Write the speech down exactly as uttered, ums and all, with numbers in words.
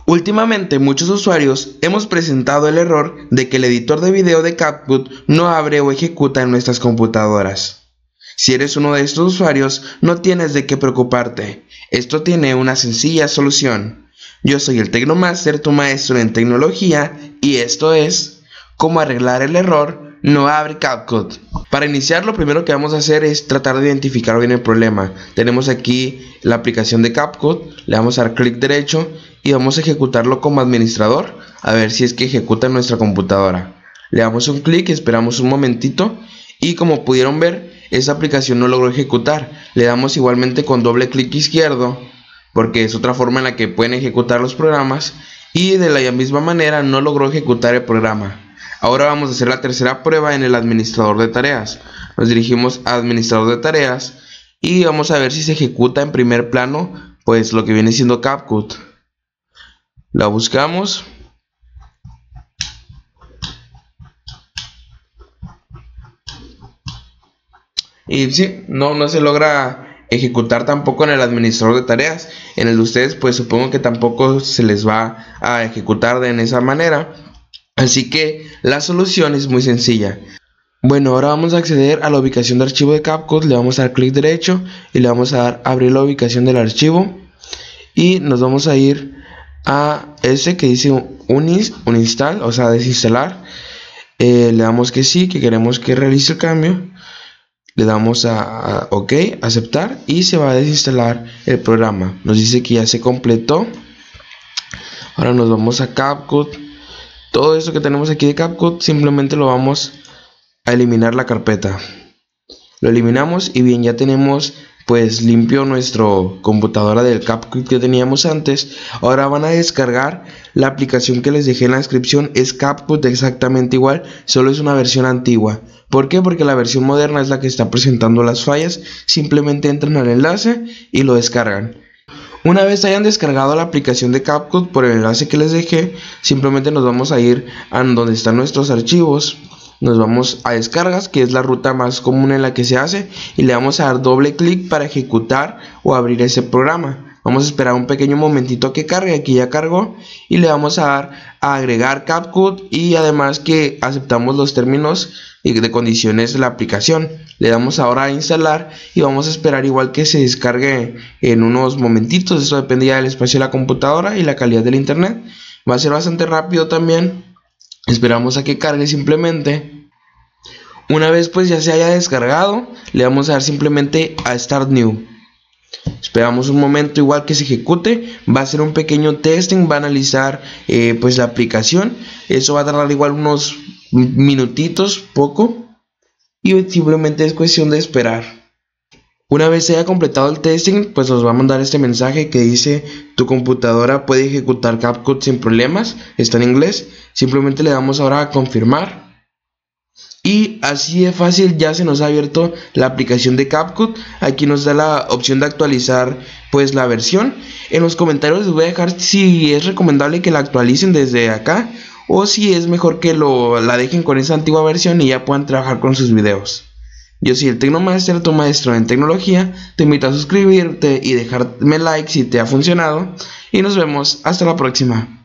Últimamente muchos usuarios hemos presentado el error de que el editor de video de CapCut no abre o ejecuta en nuestras computadoras. Si eres uno de estos usuarios, no tienes de qué preocuparte. Esto tiene una sencilla solución. Yo soy el Tecnomaster, tu maestro en tecnología, y esto es cómo arreglar el error no abre CapCut. Para iniciar, lo primero que vamos a hacer es tratar de identificar bien el problema. Tenemos aquí la aplicación de CapCut, le vamos a dar clic derecho y vamos a ejecutarlo como administrador, a ver si es que ejecuta en nuestra computadora. Le damos un clic, esperamos un momentito y como pudieron ver, esta aplicación no logró ejecutar. Le damos igualmente con doble clic izquierdo, porque es otra forma en la que pueden ejecutar los programas, y de la misma manera no logró ejecutar el programa. Ahora vamos a hacer la tercera prueba en el administrador de tareas. Nos dirigimos a administrador de tareas y vamos a ver si se ejecuta en primer plano pues lo que viene siendo CapCut. La buscamos. Y sí, no, no se logra ejecutar tampoco en el administrador de tareas. En el de ustedes pues supongo que tampoco se les va a ejecutar de en esa manera. Así que la solución es muy sencilla. Bueno, ahora vamos a acceder a la ubicación de archivo de CapCut. Le vamos a dar clic derecho y le vamos a dar abrir la ubicación del archivo. Y nos vamos a ir a ese que dice unis, uninstall, o sea desinstalar. Eh, le damos que sí, que queremos que realice el cambio. Le damos a, a OK, aceptar, y se va a desinstalar el programa. Nos dice que ya se completó. Ahora nos vamos a CapCut. Todo esto que tenemos aquí de CapCut simplemente lo vamos a eliminar la carpeta. Lo eliminamos y bien, ya tenemos pues limpio nuestro computadora del CapCut que teníamos antes. Ahora van a descargar la aplicación que les dejé en la descripción. Es CapCut exactamente igual, solo es una versión antigua. ¿Por qué? Porque la versión moderna es la que está presentando las fallas. Simplemente entran al enlace y lo descargan. Una vez hayan descargado la aplicación de CapCut por el enlace que les dejé, simplemente nos vamos a ir a donde están nuestros archivos. Nos vamos a descargas, que es la ruta más común en la que se hace, y le vamos a dar doble clic para ejecutar o abrir ese programa. Vamos a esperar un pequeño momentito a que cargue. Aquí ya cargó, y le vamos a dar a agregar CapCut, y además que aceptamos los términos y de condiciones de la aplicación. Le damos ahora a instalar y vamos a esperar igual que se descargue en unos momentitos. Esto depende ya del espacio de la computadora y la calidad del internet. Va a ser bastante rápido también. Esperamos a que cargue simplemente. Una vez pues ya se haya descargado, le vamos a dar simplemente a Start New. Esperamos un momento igual que se ejecute. Va a ser un pequeño testing, va a analizar eh, pues la aplicación. Eso va a tardar igual unos minutitos, poco, y simplemente es cuestión de esperar. Una vez se haya completado el testing, pues nos va a mandar este mensaje que dice: tu computadora puede ejecutar CapCut sin problemas. Está en inglés. Simplemente le damos ahora a confirmar. Y así de fácil ya se nos ha abierto la aplicación de CapCut. Aquí nos da la opción de actualizar pues la versión. En los comentarios les voy a dejar si es recomendable que la actualicen desde acá, o si es mejor que lo, la dejen con esa antigua versión y ya puedan trabajar con sus videos. Yo soy el Tecnomaster, tu maestro en tecnología. Te invito a suscribirte y dejarme like si te ha funcionado. Y nos vemos hasta la próxima.